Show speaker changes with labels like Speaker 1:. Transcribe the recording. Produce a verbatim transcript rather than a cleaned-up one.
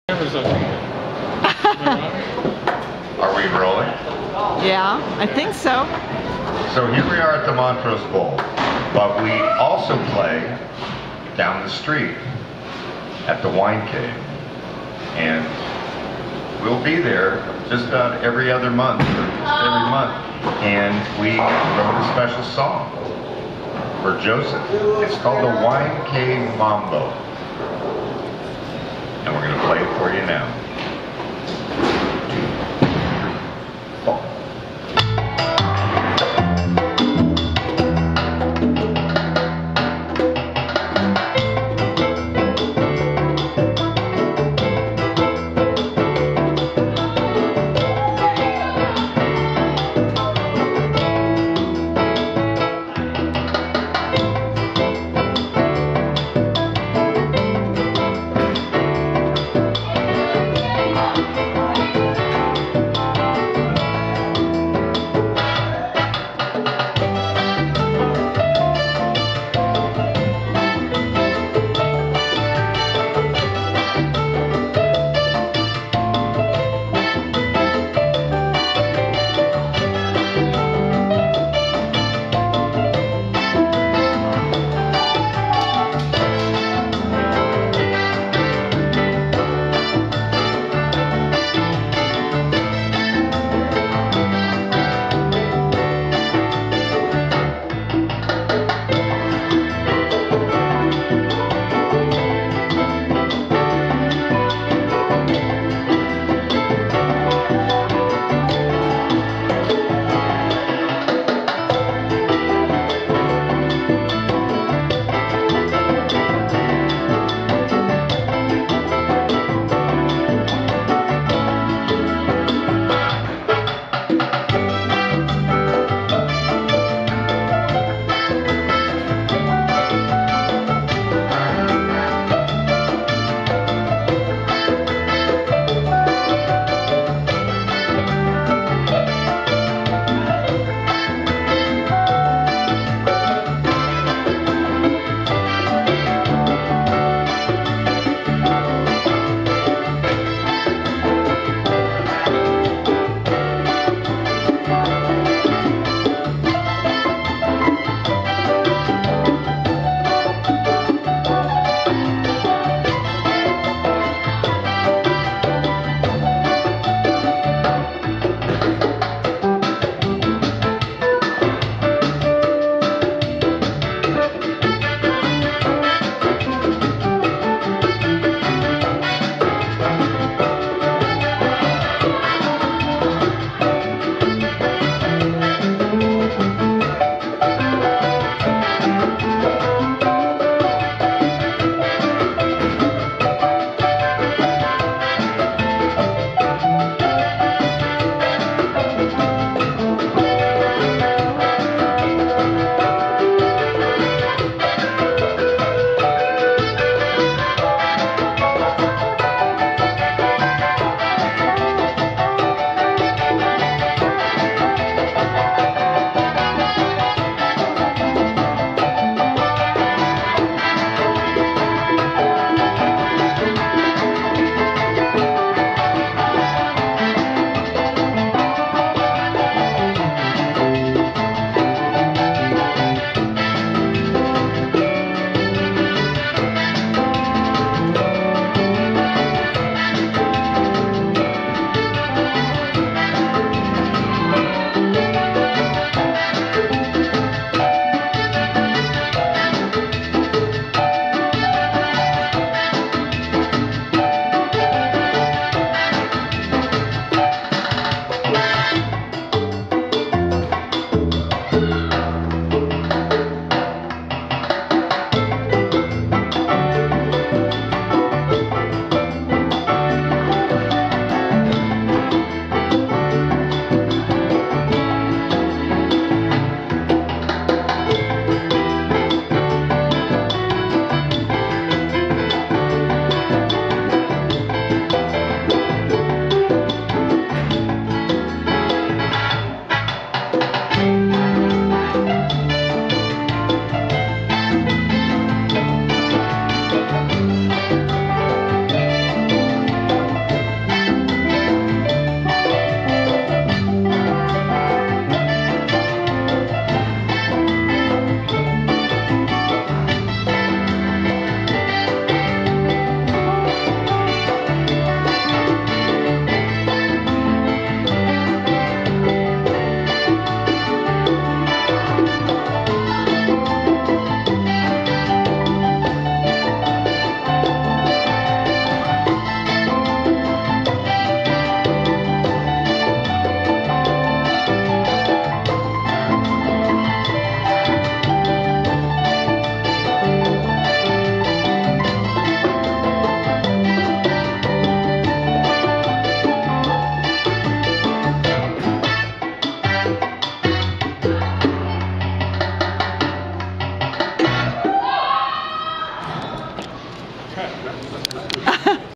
Speaker 1: Camera's okay.
Speaker 2: Are we rolling?
Speaker 3: Yeah, I think so.
Speaker 2: So here we are at the Montrose Bowl, but we also play down the street at the Wine Cave. And we'll be there just about every other month, or just every month. And we wrote a special song for Joseph. It's called the Wine Cave Mambo. And we're going to play it for you now.